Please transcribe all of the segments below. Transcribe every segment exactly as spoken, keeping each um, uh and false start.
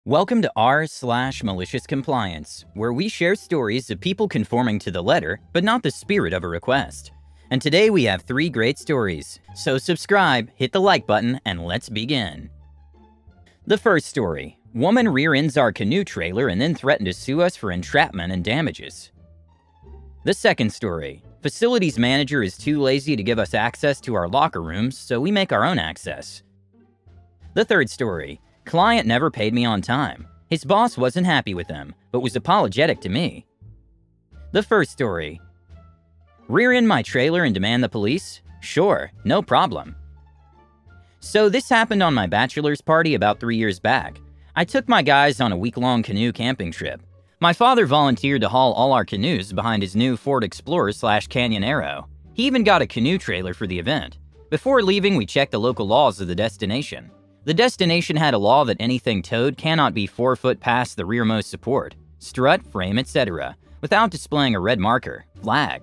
Welcome to r slash malicious compliance, where we share stories of people conforming to the letter, but not the spirit of a request. And today we have three great stories, so subscribe, hit the like button, and let's begin. The first story: woman rear-ends our canoe trailer and then threatened to sue us for entrapment and damages. The second story: facilities manager is too lazy to give us access to our locker rooms, so we make our own access. The third story: client never paid me on time. His boss wasn't happy with him, but was apologetic to me. The first story: rear-end my trailer and demand the police? Sure, no problem. So this happened on my bachelor's party about three years back. I took my guys on a week-long canoe camping trip. My father volunteered to haul all our canoes behind his new Ford Explorer slash Canyon Arrow. He even got a canoe trailer for the event. Before leaving, we checked the local laws of the destination. The destination had a law that anything towed cannot be four foot past the rearmost support, strut, frame, et cetera, without displaying a red marker, flag.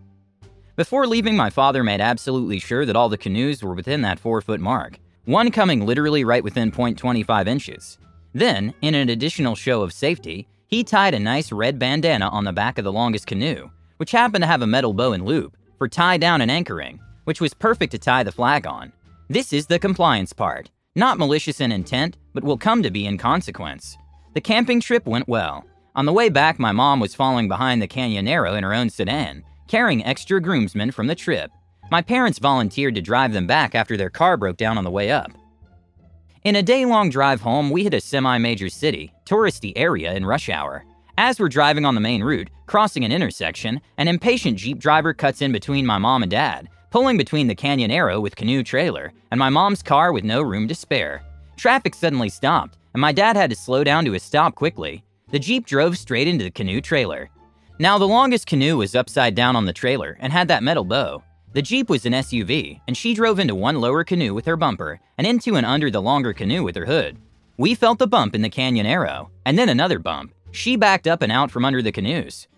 Before leaving, my father made absolutely sure that all the canoes were within that four foot mark, one coming literally right within zero point two five inches. Then, in an additional show of safety, he tied a nice red bandana on the back of the longest canoe, which happened to have a metal bow and loop, for tie down and anchoring, which was perfect to tie the flag on. This is the compliance part. Not malicious in intent, but will come to be in consequence. The camping trip went well. On the way back, my mom was following behind the Canyon Arrow in her own sedan, carrying extra groomsmen from the trip. My parents volunteered to drive them back after their car broke down on the way up. In a day-long drive home, we hit a semi-major city, touristy area in rush hour. As we're driving on the main route, crossing an intersection, an impatient Jeep driver cuts in between my mom and dad, pulling between the Canyon Arrow with canoe trailer and my mom's car with no room to spare. Traffic suddenly stopped, and my dad had to slow down to a stop quickly. The Jeep drove straight into the canoe trailer. Now, the longest canoe was upside down on the trailer and had that metal bow. The Jeep was an S U V, and she drove into one lower canoe with her bumper and into and under the longer canoe with her hood. We felt the bump in the Canyon Arrow, and then another bump. She backed up and out from under the canoes.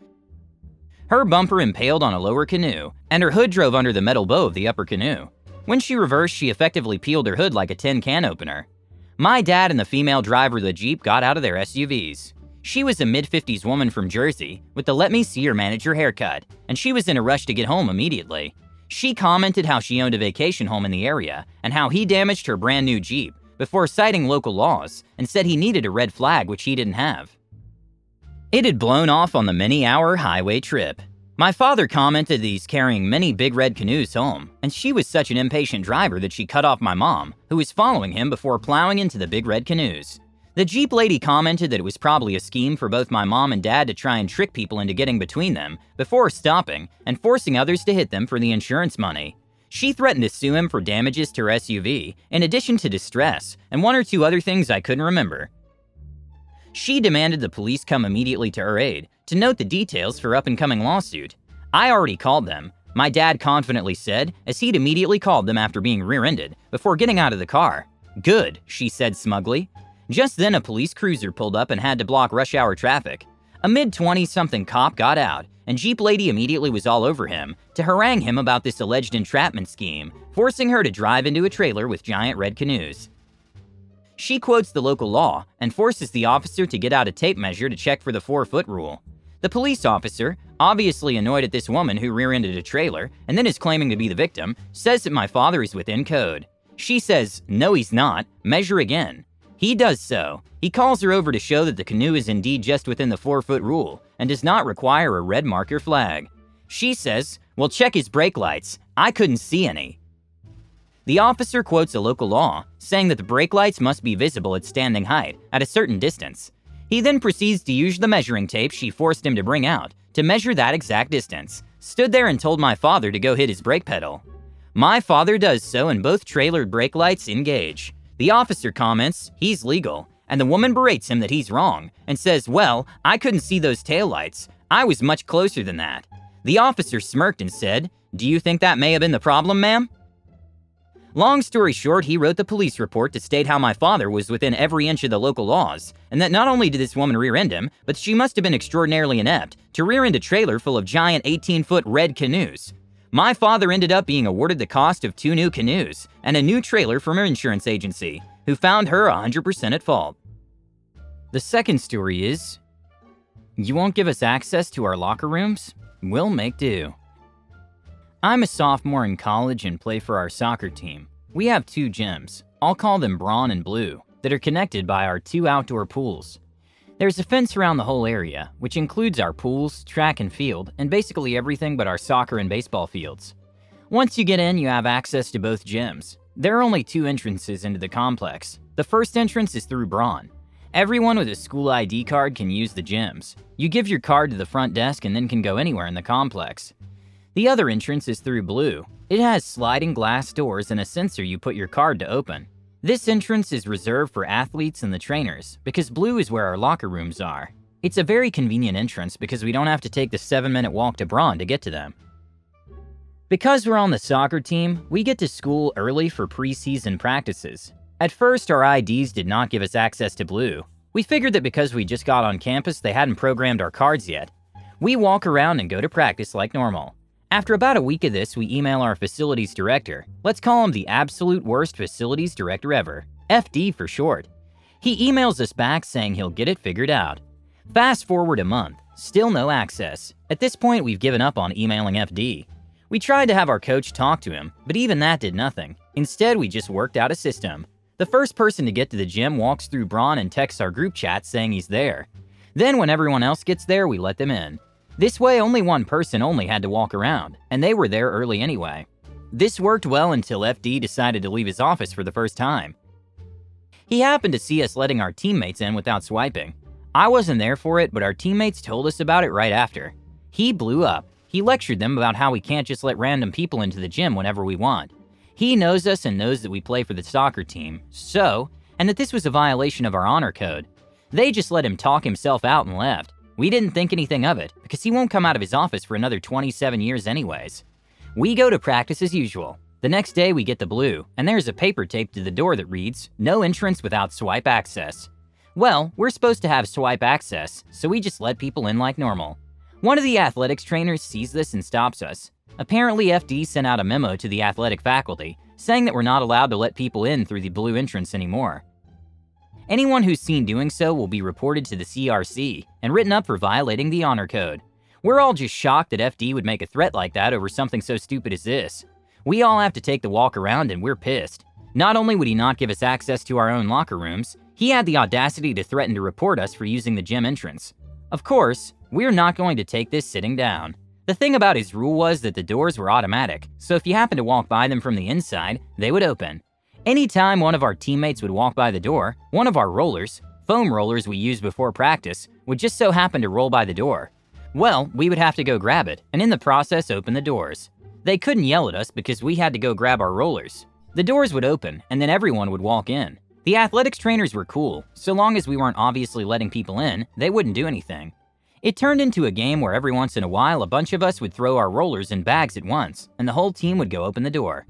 Her bumper impaled on a lower canoe, and her hood drove under the metal bow of the upper canoe. When she reversed, she effectively peeled her hood like a tin can opener. My dad and the female driver of the Jeep got out of their S U Vs. She was a mid fifties woman from Jersey with the let me see your manager haircut, and she was in a rush to get home immediately. She commented how she owned a vacation home in the area and how he damaged her brand new Jeep before citing local laws and said he needed a red flag, which he didn't have. It had blown off on the many-hour highway trip. My father commented that he's carrying many big red canoes home, and she was such an impatient driver that she cut off my mom, who was following him before plowing into the big red canoes. The Jeep lady commented that it was probably a scheme for both my mom and dad to try and trick people into getting between them before stopping and forcing others to hit them for the insurance money. She threatened to sue him for damages to her S U V, in addition to distress, and one or two other things I couldn't remember. She demanded the police come immediately to her aid to note the details for up-and-coming lawsuit. I already called them, my dad confidently said, as he'd immediately called them after being rear-ended before getting out of the car. Good, she said smugly. Just then, a police cruiser pulled up and had to block rush hour traffic. A mid twenty-something cop got out, and Jeep lady immediately was all over him to harangue him about this alleged entrapment scheme, forcing her to drive into a trailer with giant red canoes. She quotes the local law and forces the officer to get out a tape measure to check for the four-foot rule. The police officer, obviously annoyed at this woman who rear-ended a trailer and then is claiming to be the victim, says that my father is within code. She says, no he's not, measure again. He does so. He calls her over to show that the canoe is indeed just within the four-foot rule and does not require a red marker flag. She says, well, check his brake lights. I couldn't see any. The officer quotes a local law, saying that the brake lights must be visible at standing height, at a certain distance. He then proceeds to use the measuring tape she forced him to bring out to measure that exact distance, stood there and told my father to go hit his brake pedal. My father does so and both trailered brake lights engage. The officer comments, he's legal, and the woman berates him that he's wrong and says, well, I couldn't see those taillights. I was much closer than that. The officer smirked and said, do you think that may have been the problem, ma'am? Long story short, he wrote the police report to state how my father was within every inch of the local laws, and that not only did this woman rear-end him, but she must have been extraordinarily inept to rear-end a trailer full of giant eighteen-foot red canoes. My father ended up being awarded the cost of two new canoes and a new trailer from her insurance agency, who found her one hundred percent at fault. The second story is, you won't give us access to our locker rooms? We'll make do. I'm a sophomore in college and play for our soccer team. We have two gyms, I'll call them Brawn and Blue, that are connected by our two outdoor pools. There's a fence around the whole area, which includes our pools, track and field, and basically everything but our soccer and baseball fields. Once you get in, you have access to both gyms. There are only two entrances into the complex. The first entrance is through Brawn. Everyone with a school I D card can use the gyms. You give your card to the front desk and then can go anywhere in the complex. The other entrance is through Blue. It has sliding glass doors and a sensor you put your card to open. This entrance is reserved for athletes and the trainers because Blue is where our locker rooms are. It's a very convenient entrance because we don't have to take the seven minute walk to Brawn to get to them. Because we're on the soccer team, we get to school early for preseason practices. At first, our I Ds did not give us access to Blue. We figured that because we just got on campus, they hadn't programmed our cards yet. We walk around and go to practice like normal. After about a week of this, we email our facilities director. Let's call him the absolute worst facilities director ever, F D for short. He emails us back saying he'll get it figured out. Fast forward a month, still no access. At this point, we've given up on emailing F D. We tried to have our coach talk to him, but even that did nothing. Instead, we just worked out a system. The first person to get to the gym walks through Brawn and texts our group chat saying he's there. Then when everyone else gets there, we let them in. This way, only one person only had to walk around, and they were there early anyway. This worked well until F D decided to leave his office for the first time. He happened to see us letting our teammates in without swiping. I wasn't there for it, but our teammates told us about it right after. He blew up. He lectured them about how we can't just let random people into the gym whenever we want. He knows us and knows that we play for the soccer team, so, and that this was a violation of our honor code. They just let him talk himself out and left. We didn't think anything of it, because he won't come out of his office for another twenty-seven years anyways. We go to practice as usual. The next day we get the Blue, and there's a paper taped to the door that reads, "No entrance without swipe access." Well, we're supposed to have swipe access, so we just let people in like normal. One of the athletics trainers sees this and stops us. Apparently F D sent out a memo to the athletic faculty, saying that we're not allowed to let people in through the Blue entrance anymore. Anyone who's seen doing so will be reported to the C R C and written up for violating the honor code. We're all just shocked that F D would make a threat like that over something so stupid as this. We all have to take the walk around and we're pissed. Not only would he not give us access to our own locker rooms, he had the audacity to threaten to report us for using the gym entrance. Of course, we're not going to take this sitting down. The thing about his rule was that the doors were automatic, so if you happened to walk by them from the inside, they would open. Anytime one of our teammates would walk by the door, one of our rollers, foam rollers we used before practice, would just so happen to roll by the door. Well, we would have to go grab it, and in the process open the doors. They couldn't yell at us because we had to go grab our rollers. The doors would open, and then everyone would walk in. The athletics trainers were cool. So long as we weren't obviously letting people in, they wouldn't do anything. It turned into a game where every once in a while a bunch of us would throw our rollers in bags at once, and the whole team would go open the door.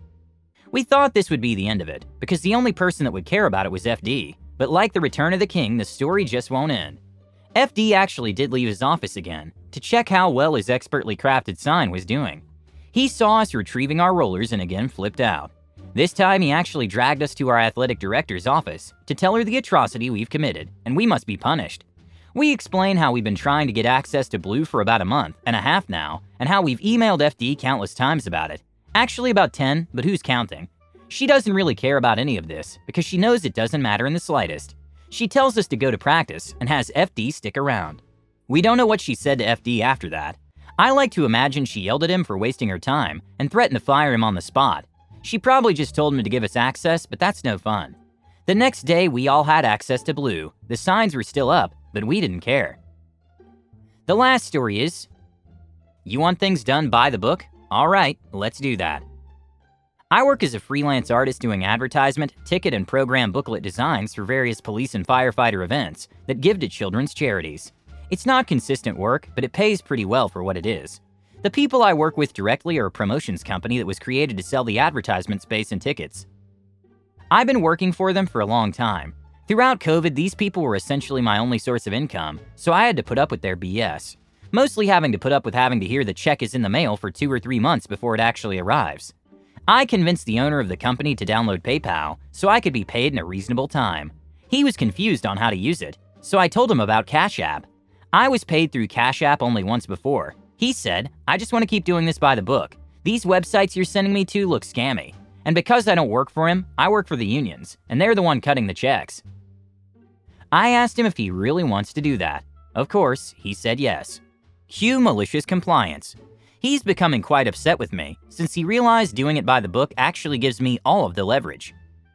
We thought this would be the end of it, because the only person that would care about it was F D, but like the Return of the King, the story just won't end. F D actually did leave his office again, to check how well his expertly crafted sign was doing. He saw us retrieving our rollers and again flipped out. This time he actually dragged us to our athletic director's office to tell her the atrocity we've committed, and we must be punished. We explain how we've been trying to get access to Blue for about a month and a half now, and how we've emailed F D countless times about it. Actually about ten, but who's counting? She doesn't really care about any of this, because she knows it doesn't matter in the slightest. She tells us to go to practice and has F D stick around. We don't know what she said to F D after that. I like to imagine she yelled at him for wasting her time and threatened to fire him on the spot. She probably just told him to give us access, but that's no fun. The next day, we all had access to Blue. The signs were still up, but we didn't care. The last story is, you want things done by the book? All right, let's do that. I work as a freelance artist doing advertisement, ticket, and program booklet designs for various police and firefighter events that give to children's charities. It's not consistent work, but it pays pretty well for what it is. The people I work with directly are a promotions company that was created to sell the advertisement space and tickets. I've been working for them for a long time. Throughout COVID, these people were essentially my only source of income, so I had to put up with their B S. Mostly having to put up with having to hear the check is in the mail for two or three months before it actually arrives. I convinced the owner of the company to download PayPal so I could be paid in a reasonable time. He was confused on how to use it. so I told him about Cash App. I was paid through Cash App only once before. He said, "I just want to keep doing this by the book. These websites you're sending me to look scammy." And because I don't work for him, I work for the unions, and they're the one cutting the checks. I asked him if he really wants to do that. Of course, he said yes. Cue malicious compliance. He's becoming quite upset with me, since he realized doing it by the book actually gives me all of the leverage.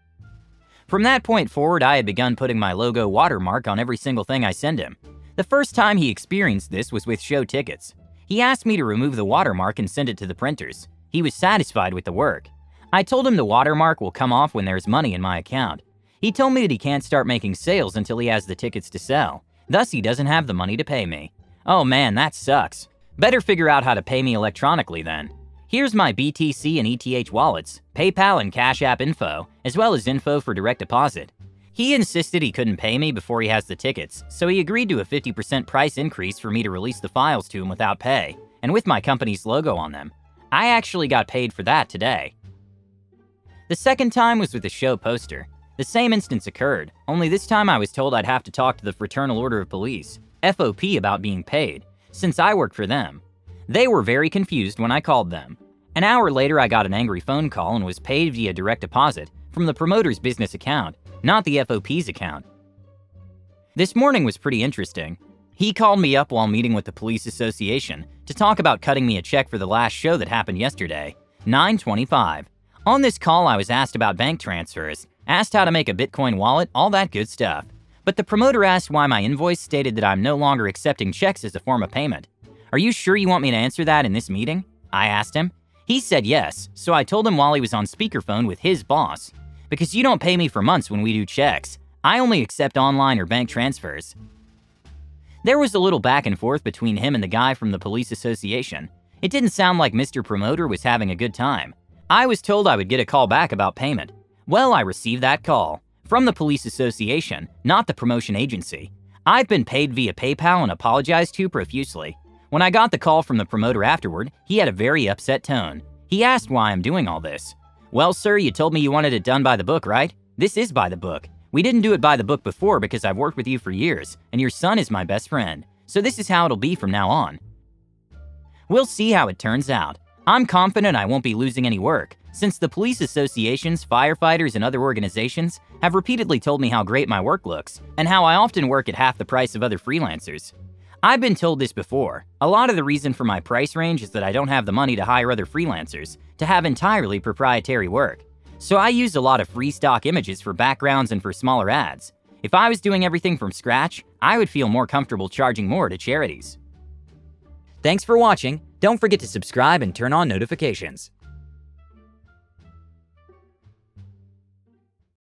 From that point forward, I had begun putting my logo watermark on every single thing I send him. The first time he experienced this was with show tickets. He asked me to remove the watermark and send it to the printers. He was satisfied with the work. I told him the watermark will come off when there's money in my account. He told me that he can't start making sales until he has the tickets to sell. Thus, he doesn't have the money to pay me. Oh man, that sucks. Better figure out how to pay me electronically then. Here's my B T C and E T H wallets, PayPal and Cash App info, as well as info for direct deposit. He insisted he couldn't pay me before he has the tickets, so he agreed to a fifty percent price increase for me to release the files to him without pay, and with my company's logo on them. I actually got paid for that today. The second time was with a show poster. The same instance occurred, only this time I was told I'd have to talk to the Fraternal Order of Police, F O P, about being paid, since I work for them. They were very confused when I called them. An hour later, I got an angry phone call and was paid via direct deposit from the promoter's business account, not the F O P's account. This morning was pretty interesting. He called me up while meeting with the police association to talk about cutting me a check for the last show that happened yesterday, nine twenty-five. On this call, I was asked about bank transfers, asked how to make a Bitcoin wallet, all that good stuff. But the promoter asked why my invoice stated that I'm no longer accepting checks as a form of payment. "Are you sure you want me to answer that in this meeting?" I asked him. He said yes, so I told him while he was on speakerphone with his boss. "Because you don't pay me for months when we do checks. I only accept online or bank transfers." There was a little back and forth between him and the guy from the police association. It didn't sound like Mister Promoter was having a good time. I was told I would get a call back about payment. Well, I received that call from the police association, not the promotion agency. I've been paid via PayPal and apologized to profusely. When I got the call from the promoter afterward, he had a very upset tone. He asked why I'm doing all this. "Well, sir, you told me you wanted it done by the book, right? This is by the book. We didn't do it by the book before because I've worked with you for years, and your son is my best friend. So this is how it'll be from now on. We'll see how it turns out. I'm confident I won't be losing any work, since the police associations, firefighters, and other organizations have repeatedly told me how great my work looks, and how I often work at half the price of other freelancers. I've been told this before. A lot of the reason for my price range is that I don't have the money to hire other freelancers to have entirely proprietary work. So I use a lot of free stock images for backgrounds and for smaller ads. If I was doing everything from scratch, I would feel more comfortable charging more to charities. Thanks for watching. Don't forget to subscribe and turn on notifications.